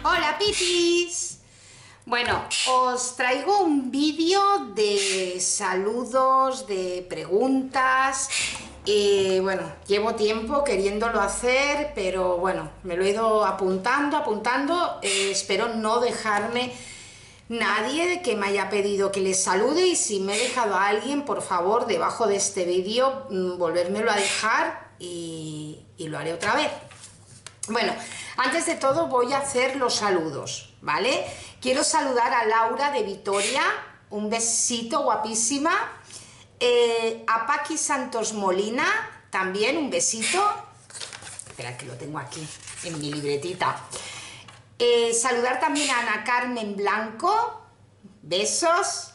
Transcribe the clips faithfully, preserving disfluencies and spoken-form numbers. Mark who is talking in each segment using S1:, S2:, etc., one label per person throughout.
S1: Hola Pitis. Bueno, os traigo un vídeo de saludos, de preguntas. Y bueno, llevo tiempo queriéndolo hacer, pero bueno, me lo he ido apuntando, apuntando. Eh, espero no dejarme nadie que me haya pedido que les salude, y si me he dejado a alguien, por favor, debajo de este vídeo, mmm, volvérmelo a dejar y, y lo haré otra vez. Bueno, antes de todo voy a hacer los saludos, ¿vale? Quiero saludar a Laura de Vitoria, un besito, guapísima. Eh, a Paqui Santos Molina, también un besito. Espera que lo tengo aquí en mi libretita. Eh, saludar también a Ana Carmen Blanco, besos.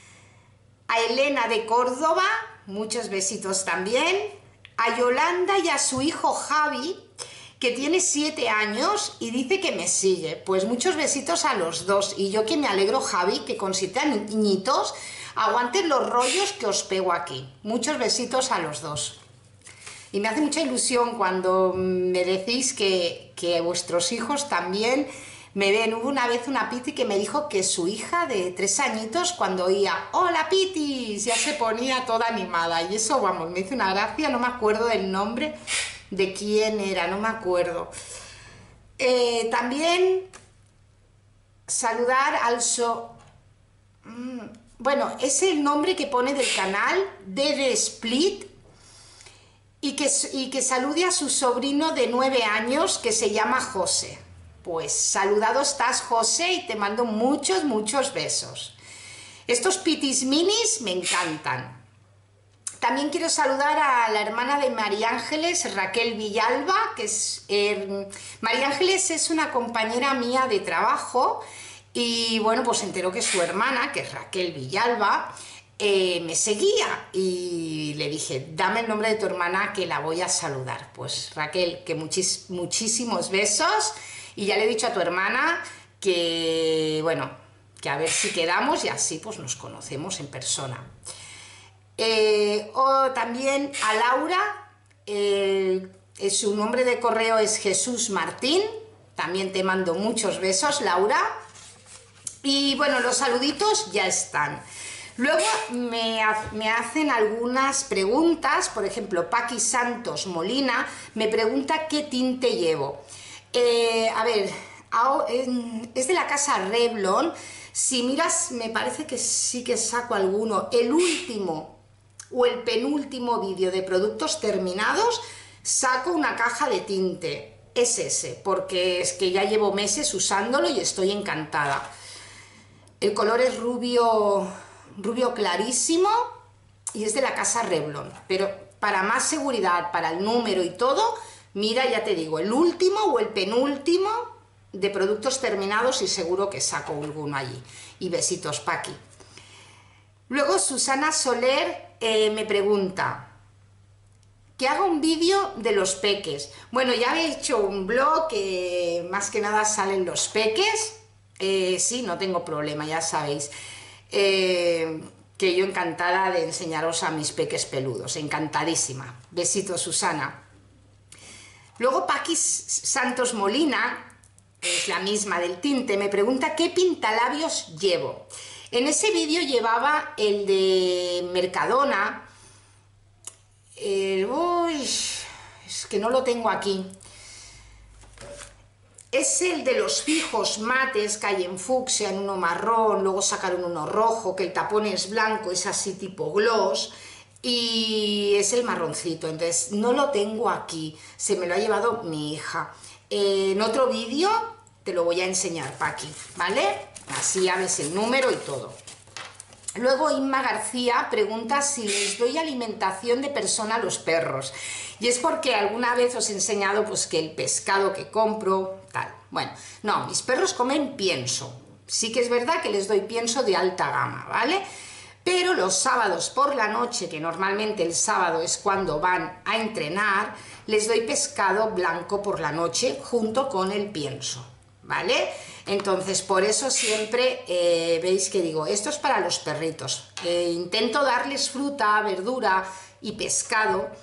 S1: A Elena de Córdoba, muchos besitos también. A Yolanda y a su hijo Javi, que tiene siete años y dice que me sigue. Pues muchos besitos a los dos. Y yo que me alegro, Javi, que con siete añitos aguanten los rollos que os pego aquí. Muchos besitos a los dos. Y me hace mucha ilusión cuando me decís que, que vuestros hijos también me ven. Hubo una vez una Piti que me dijo que su hija de tres añitos, cuando oía "Hola Pitis", ya se ponía toda animada. Y eso, vamos, me hizo una gracia. No me acuerdo del nombre de quién era, no me acuerdo. Eh, también saludar al so... Mm, bueno, es el nombre que pone del canal, Dede Split, y que, y que salude a su sobrino de nueve años que se llama José. Pues saludado estás, José, y te mando muchos, muchos besos. Estos Pitis minis me encantan. También quiero saludar a la hermana de María Ángeles, Raquel Villalba, que es... Eh, María Ángeles es una compañera mía de trabajo, y bueno, pues se enteró que su hermana, que es Raquel Villalba, eh, me seguía, y le dije, dame el nombre de tu hermana que la voy a saludar. Pues Raquel, que muchis, muchísimos besos, y ya le he dicho a tu hermana que, bueno, que a ver si quedamos y así pues nos conocemos en persona. Eh, o también a Laura, eh, su nombre de correo es Jesús Martín, también te mando muchos besos, Laura. Y bueno, los saluditos ya están. Luego me, me hacen algunas preguntas, por ejemplo, Paqui Santos Molina me pregunta qué tinte llevo. Eh, a ver, es de la casa Revlon. Si miras, me parece que sí que saco alguno. El último o el penúltimo vídeo de productos terminados, saco una caja de tinte. Es ese, porque es que ya llevo meses usándolo y estoy encantada. El color es rubio, rubio clarísimo y es de la casa Revlon. Pero para más seguridad, para el número y todo, mira, ya te digo, el último o el penúltimo de productos terminados, y seguro que saco alguno allí. Y besitos, Paqui. Luego Susana Soler eh, me pregunta que haga un vídeo de los peques. Bueno, ya he hecho un blog que más que nada salen los peques. Eh, sí, no tengo problema, ya sabéis. Eh, que yo encantada de enseñaros a mis peques peludos. Encantadísima. Besitos, Susana. Luego Paqui Santos Molina, es la misma del tinte, me pregunta qué pintalabios llevo. En ese vídeo llevaba el de Mercadona. El, uy, es que no lo tengo aquí. Es el de los fijos mates que hay en fucsia, en uno marrón, luego sacaron uno rojo, que el tapón es blanco, es así tipo gloss, y es el marroncito. Entonces no lo tengo aquí, se me lo ha llevado mi hija. Eh, en otro vídeo te lo voy a enseñar, Paqui, ¿vale? Así ya ves el número y todo. Luego Inma García pregunta si les doy alimentación de persona a los perros. Y es porque alguna vez os he enseñado pues que el pescado que compro, tal. Bueno, no, mis perros comen pienso. Sí que es verdad que les doy pienso de alta gama, ¿vale? Pero los sábados por la noche, que normalmente el sábado es cuando van a entrenar, les doy pescado blanco por la noche junto con el pienso, ¿vale? Entonces, por eso siempre eh, veis que digo, esto es para los perritos. Eh, intento darles fruta, verdura y pescado,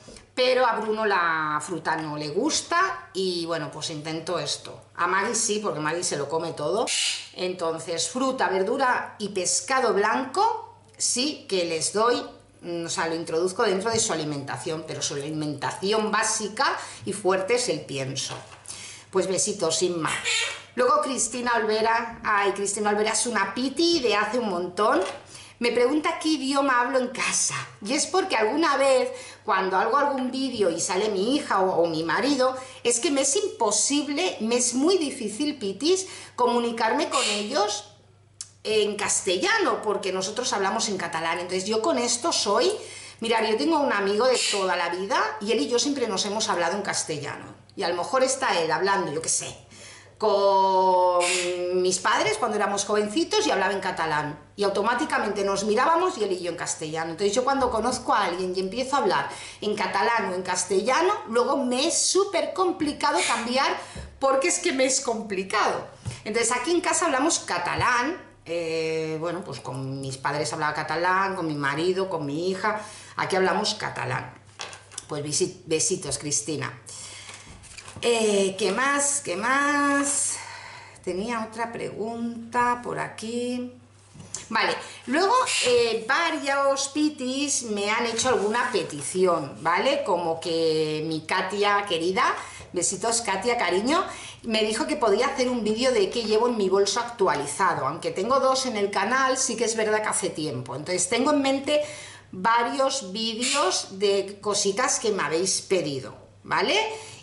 S1: pero a Bruno la fruta no le gusta y bueno, pues intento esto. A Maggie sí, porque Maggie se lo come todo. Entonces, fruta, verdura y pescado blanco sí que les doy, o sea, lo introduzco dentro de su alimentación, pero su alimentación básica y fuerte es el pienso. Pues besitos, sin más. Luego Cristina Olvera, ay, Cristina Olvera es una piti de hace un montón. Me pregunta qué idioma hablo en casa, y es porque alguna vez, cuando hago algún vídeo y sale mi hija o, o mi marido, es que me es imposible, me es muy difícil, pitis, comunicarme con ellos en castellano, porque nosotros hablamos en catalán. Entonces yo con esto soy, mirad, yo tengo un amigo de toda la vida, y él y yo siempre nos hemos hablado en castellano, y a lo mejor está él hablando, yo qué sé, con mis padres cuando éramos jovencitos y hablaba en catalán, y automáticamente nos mirábamos y él y yo en castellano. Entonces yo cuando conozco a alguien y empiezo a hablar en catalán o en castellano, luego me es súper complicado cambiar, porque es que me es complicado. Entonces aquí en casa hablamos catalán, eh, bueno, pues con mis padres hablaba catalán, con mi marido, con mi hija, aquí hablamos catalán. Pues besitos, Cristina. Eh, ¿Qué más? ¿Qué más? Tenía otra pregunta por aquí. Vale, luego eh, varios pitis me han hecho alguna petición, ¿vale? Como que mi Katia querida, besitos Katia, cariño, me dijo que podía hacer un vídeo de qué llevo en mi bolso actualizado, aunque tengo dos en el canal, sí que es verdad que hace tiempo. Entonces tengo en mente varios vídeos de cositas que me habéis pedido, ¿vale?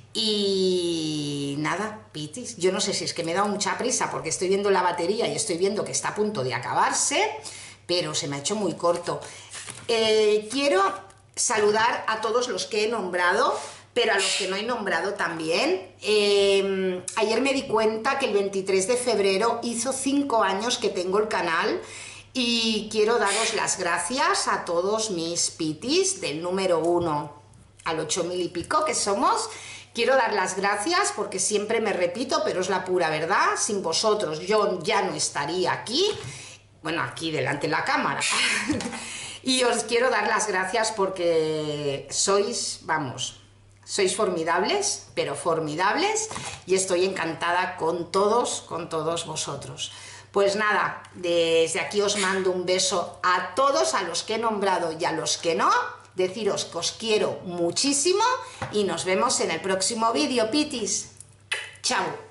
S1: Y nada, pitis, yo no sé si es que me he dado mucha prisa porque estoy viendo la batería y estoy viendo que está a punto de acabarse, pero se me ha hecho muy corto. Eh, quiero saludar a todos los que he nombrado, pero a los que no he nombrado también. Eh, ayer me di cuenta que el veintitrés de febrero hizo cinco años que tengo el canal, y quiero daros las gracias a todos mis pitis, del número uno al ocho mil y pico que somos. Quiero dar las gracias porque siempre me repito, pero es la pura verdad. Sin vosotros yo ya no estaría aquí, bueno, aquí delante de la cámara. Y os quiero dar las gracias porque sois, vamos, sois formidables, pero formidables, y estoy encantada con todos, con todos vosotros. Pues nada, desde aquí os mando un beso a todos, a los que he nombrado y a los que no. Deciros que os quiero muchísimo y nos vemos en el próximo vídeo, pitis. Chao.